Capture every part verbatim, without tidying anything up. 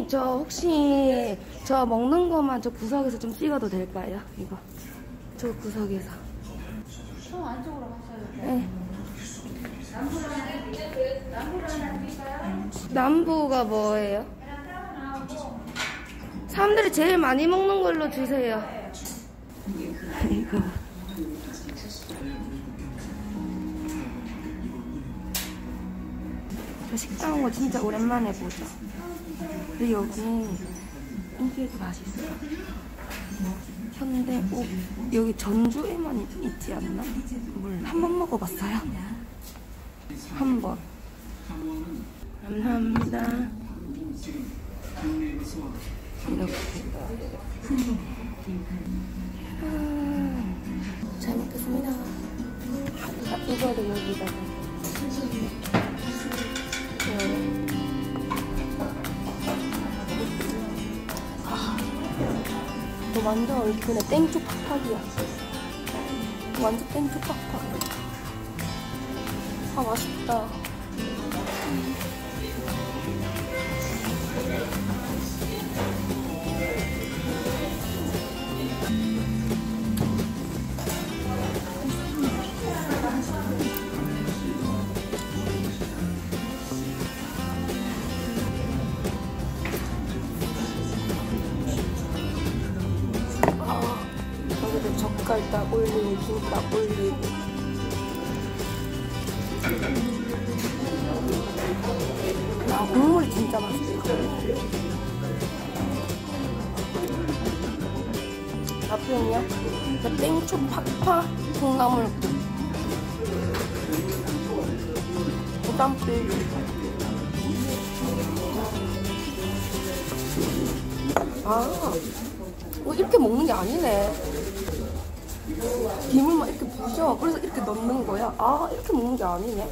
언니 저 혹시 저 먹는 거만 저 구석에서 좀 찍어도 될까요? 이거 저 구석에서. 좀 안쪽으로 가셔야 돼요. 네. 남부로 하나 드릴까요? 남부로 하나 드릴까요? 남부가 뭐예요? 계란 따로 나오고. 사람들이 제일 많이 먹는 걸로 주세요. 이거. 저 식당 온 거 진짜 오랜만에 보죠. 근데 여기 인기도 맛있어. 현대 오 여기 전주에만 있, 있지 않나? 몰라. 한 번 먹어봤어요. 한 번. 감사합니다. 이렇게. 아, 잘 먹겠습니다. 아, 이거를 여기다가. 네. 아, 너 완전 얼큰해. 땡초 팍팍이야. 완전 땡초 팍팍. 아, 맛있다. 젓갈 딱 올리고 김밥 올리고. 아, 국물이 진짜 맛있어. 앞편이요? 그 땡초 팍팍 콩나물국. 부담불. 아, 어, 이렇게 먹는 게 아니네. 김을만 이렇게 부셔. 그래서 이렇게 넣는 거야. 아, 이렇게 먹는 게 아니네.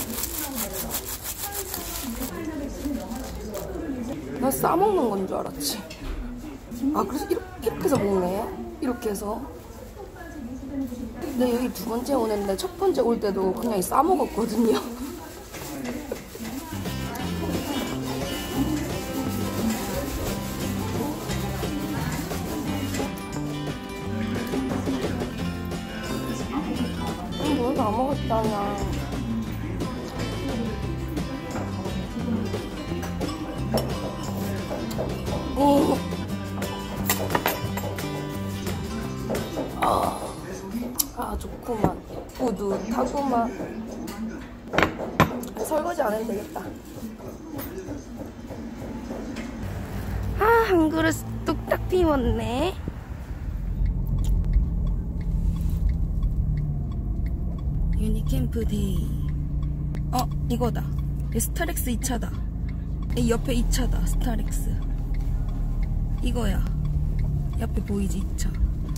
나 싸먹는 건 줄 알았지. 아, 그래서 이렇게, 이렇게 해서 먹네. 이렇게 해서. 네, 여기 두 번째 오는데 첫 번째 올 때도 그냥 싸먹었거든요. 다 먹었잖아. 오. 아, 아 좋구만. 뿌듯하구만. 설거지 안 해도 되겠다. 아, 한 그릇 뚝딱 비웠네. 유니캠프 데이. 어, 이거다. 스타렉스 이 차다. 이 옆에 이 차다. 스타렉스. 이거야. 옆에 보이지, 이 차.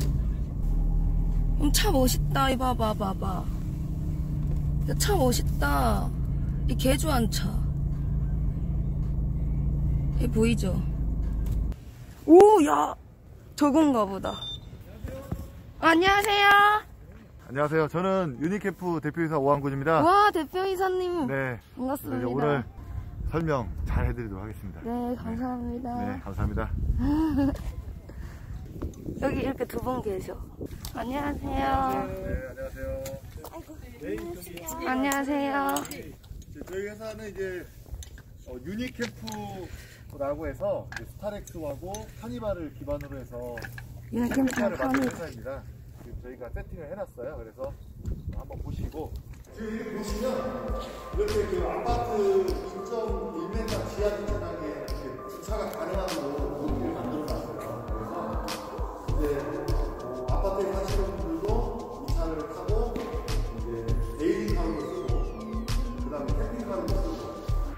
음, 차 멋있다. 이 봐봐, 봐봐. 야, 차 멋있다. 이 개조한 차. 이 보이죠? 오, 야! 저건가 보다. 안녕하세요. 안녕하세요. 저는 유니캠프 대표이사 오한군입니다. 와, 대표이사님. 네. 반갑습니다. 오늘 설명 잘 해드리도록 하겠습니다. 네, 감사합니다. 네, 네 감사합니다. 여기 이렇게 두 분 계셔. 안녕하세요. 네, 안녕하세요. 아이고, 안녕하세요. 안녕하세요. 저희 회사는 이제 어, 유니캠프라고 해서 이제 스타렉스하고 카니발을 기반으로 해서 유니캠프를 만든 회사입니다. 지금 저희가 세팅을 해놨어요. 그래서 한번 보시고 지금 이렇게 보시면 이렇게 그 아파트 이 점 일 미터 지하 주차장에 이렇게 주차가 가능하고 이렇게 만들어놨어요. 그래서 이제 뭐 아파트에 사시는 분들도 이 차를 타고 이제 데일링카로 쓰고 그 다음에 캠핑카로 쓰고.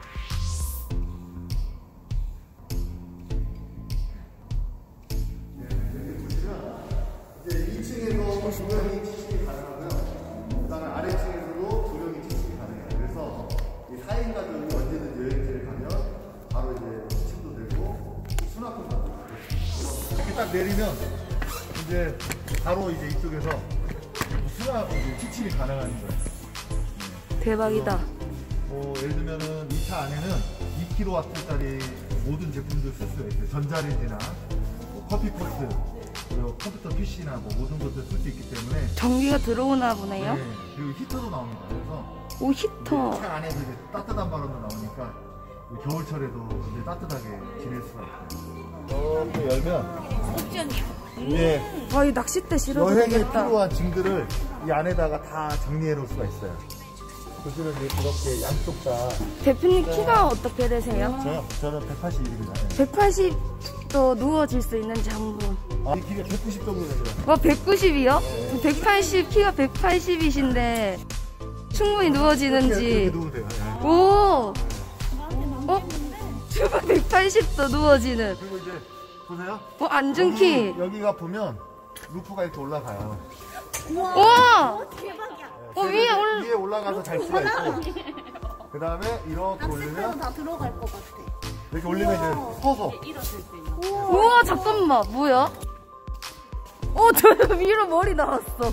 조명이 취식이 가능하고요. 그 다음에 아래층에서도 조명이 취식이 가능해요. 그래서 이 사 인 가족이 언제든 여행지를 가면 바로 이제 취침도 되고 수납도 되고 이렇게 딱 내리면 이제 바로 이제 이쪽에서 수납, 취침이 가능한 거예요. 네. 대박이다. 뭐 예를 들면은 이 차 안에는 이 킬로와트짜리 모든 제품들 쓸 수가 있어요. 전자레인지나 뭐 커피포트, 그리고 컴퓨터 피씨나 뭐 모든 것들 쓸 수 있기 때문에. 전기가 들어오나 보네요. 네, 그리고 히터도 나옵니다. 그래서 오, 히터. 차 안에서 이제 따뜻한 바람도 나오니까 겨울철에도 이제 따뜻하게 지낼 수가 있어요. 이렇게 열면 네, 와, 이 낚싯대 실어도 여행에 되겠다. 필요한 짐들을 이 안에다가 다 정리해 놓을 수가 있어요. 보시면 이제 그렇게 양쪽 다. 대표님 키가 어떻게 되세요? 저요? 저는 백팔십입니다. 백팔십도 누워질 수 있는지 한번. 아, 이 키가 백구십 정도 되더라고요. 와, 백구십이요? 백팔십, 키가 백팔십이신데 충분히 누워지는지. 이렇게 누우면 돼요. 네. 오! 어? 제가 백팔십도 누워지는. 그리고 이제 보세요. 어, 앉은 키. 여기, 여기가 보면 루프가 이렇게 올라가요. 우와! 대박이야. 어, 위에 올, 위에 올라가서 잘 수가 있고, 그 다음에 이렇게 낚싯대로 올리면 다 들어갈 것 같아. 이렇게 올리면 이제 서서. 우와, 잠깐만, 뭐야? 어, 저 위로 머리 나왔어.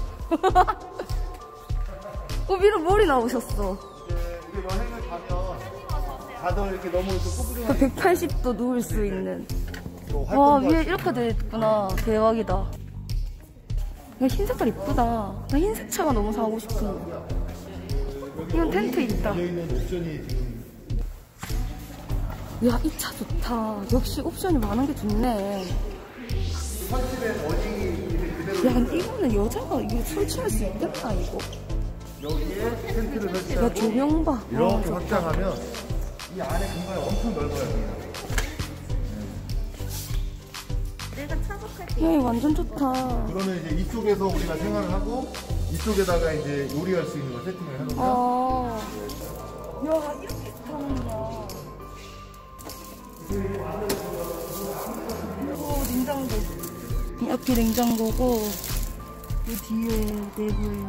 어, 위로 머리 나오셨어. 이제 이게 여행을 가면 다들 이렇게 너무 이렇게 꼬부정하게 백팔십도 누울 수 있는. 또 와, 활동도 위에 할 수 이렇게 돼 있구나. 대박이다. 이거 흰 색깔 이쁘다. 나 흰색 차가 너무 사고 싶은데. 이건 텐트 있다. 있는 옵션이 지금. 야, 이 차 좋다. 역시 옵션이 많은 게 좋네. 설치된 어닝이 그대로. 야, 근데 이거는 여자가 이거 설치할 수 있겠다, 이거. 여기에 텐트를 야, 설치하고 조명 봐. 이렇게 아, 좋다. 확장하면 이 안에 공간이 엄청 넓어요. 내가 차박할 때 야, 이거 완전 좋다. 그러면 이제 이쪽에서 우리가 생활을 하고 이쪽에다가 이제 요리할 수 있는 걸 세팅을 해놓으면 아. 야, 이렇게 타는구나. 오, 냉장고. 이 앞이 냉장고고, 이 뒤에 내부에.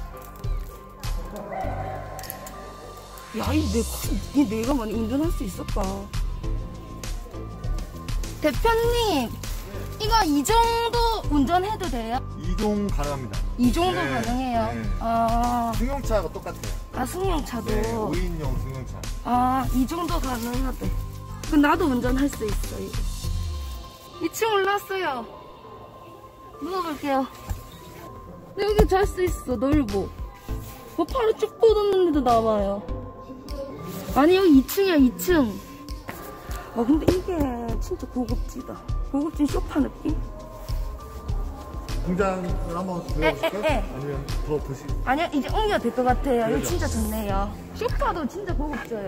야, 이 내, 이 내가 많이 운전할 수 있을까? 대표님, 이거 이 정도 운전해도 돼요? 이동 가능합니다. 이 정도 네, 가능해요? 네. 아, 승용차하고 똑같아요. 아, 승용차도. 네, 오 인용 승용차. 아, 이 정도 가능하대. 그럼 나도 운전할 수 있어, 이거. 이 층 올랐어요. 누워볼게요. 근데 여기 잘 수 있어, 넓어. 뭐 팔을 쭉 뻗었는데도 남아요. 아니, 여기 이 층이야, 이 층. 아, 근데 이게 진짜 고급지다. 고급진 소파 느낌? 공장을 한번 에, 보여주실까요? 에, 에. 아니면 더 보시. 아니요, 이제 옮겨도 될 것 같아요. 이거 그러죠. 진짜 좋네요. 소파도 진짜 고급져요.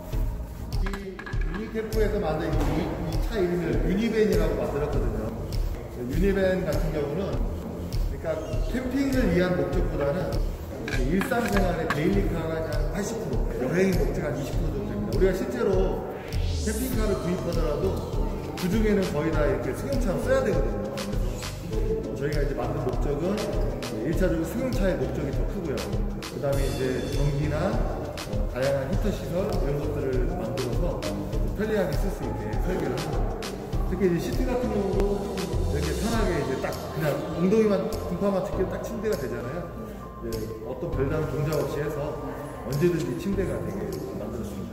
이 유니캠프에서 만든 이 차 이름을 유니밴이라고 만들었거든요. 유니밴 같은 경우는 그러니까 캠핑을 위한 목적보다는 일상생활의 데일리카가 한 팔십 퍼센트, 여행 목적이 한 이십 퍼센트 정도 됩니다. 우리가 실제로 캠핑카를 구입하더라도 그 중에는 거의 다 이렇게 승용차로 써야 되거든요. 그래서 저희가 이제 만든 목적은 일 차적으로 승용차의 목적이 더 크고요. 그 다음에 이제 전기나 어, 다양한 히터 시설 이런 것들을 만들어서 편리하게 쓸 수 있게 설계를 합니다. 특히 이제 시트 같은 경우도 이렇게 편하게 이제 딱 그냥 엉덩이만 등파만 찍게 딱 침대가 되잖아요. 이제 어떤 별다른 동작 없이 해서 언제든지 침대가 되게 만들었습니다.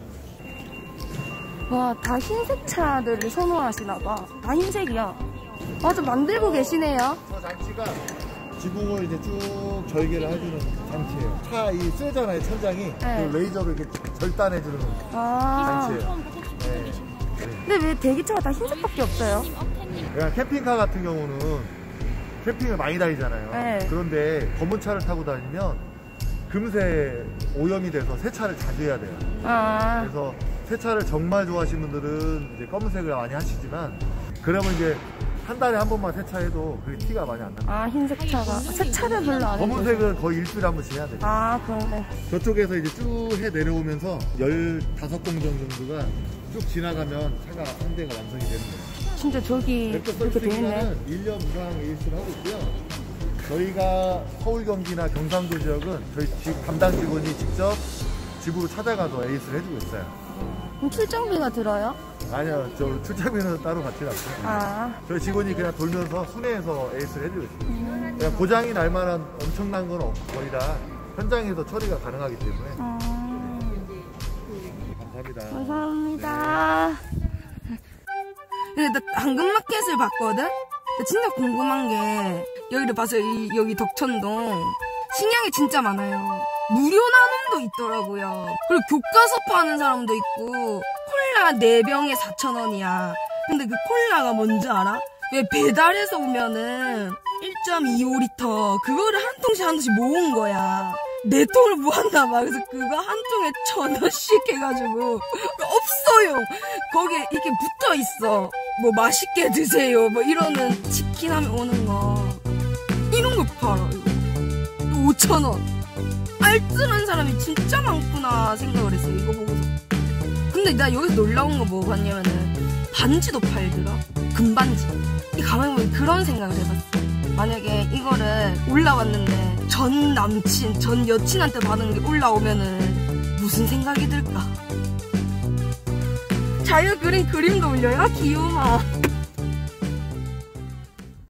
와, 다 흰색 차들을 선호하시나봐. 다 흰색이야. 맞아, 만들고 계시네요. 저 장치가 지붕을 이제 쭉 절개를 해주는 장치예요. 차 이 쇠잖아요, 천장이. 네. 그 레이저로 이렇게 절단해주는 아. 장치예요. 네. 근데 왜 대기차가 다 흰색밖에 없어요? 그냥 캠핑카 같은 경우는 캠핑을 많이 다니잖아요. 네. 그런데 검은 차를 타고 다니면 금세 오염이 돼서 세차를 자주 해야 돼요. 아. 그래서 세차를 정말 좋아하시는 분들은 이제 검은색을 많이 하시지만 그러면 이제 한 달에 한 번만 세차해도 그 티가 많이 안 납니다. 아, 흰색 차가. 세차를 별로 안 해요. 검은색은 거의 일주일에 한 번씩 해야 돼요. 아, 그러네. 저쪽에서 이제 쭉 해 내려오면서 열다섯 공정 정도가 쭉 지나가면 차가 한 대가 완성이 되는 거예요. 진짜 저기 렉터 이렇게 서비스 돼 있네. 기간은 일 년 이상 에이스를 하고 있고요. 저희가 서울 경기나 경상도 지역은 저희 집 담당 직원이 직접 집으로 찾아가서 에이스를 해주고 있어요. 그럼 출장비가 들어요? 아니요, 저 출장비는 따로 받지 않고요. 아. 저희 직원이 그냥 돌면서 순회해서 에이스를 해주고 있어요. 그냥 고장이 날 만한 엄청난 건 없고 거의 다 현장에서 처리가 가능하기 때문에. 음. 감사합니다. 감사합니다. 근데 나 당근마켓을 봤거든? 나 진짜 궁금한 게 여기를 봐서 이, 여기 덕천동 식량이 진짜 많아요. 무료 나눔도 있더라고요. 그리고 교과서 파는 사람도 있고 콜라 네 병에 사천 원이야. 근데 그 콜라가 뭔지 알아? 왜 배달해서 오면은 일 점 이오 리터 그거를 한 통씩 한 통씩 모은 거야. 네 통을 모았나 봐. 그래서 그거 한 통에 천 원씩 해가지고 없어요. 거기에 이렇게 붙어 있어. 뭐 맛있게 드세요. 뭐 이러는 치킨 하면 오는 거. 이런 거 팔아. 이거 오천 원. 알뜰한 사람이 진짜 많구나 생각을 했어. 이거 보고서. 근데 나 여기서 놀라운 거 뭐 봤냐면은 반지도 팔더라. 금반지. 이 가만히 보면 그런 생각을 해봤어. 만약에 이거를 올라왔는데 전 남친, 전 여친한테 받은 게 올라오면은 무슨 생각이 들까? 자기가 그린 그림도 올려요? 귀여워.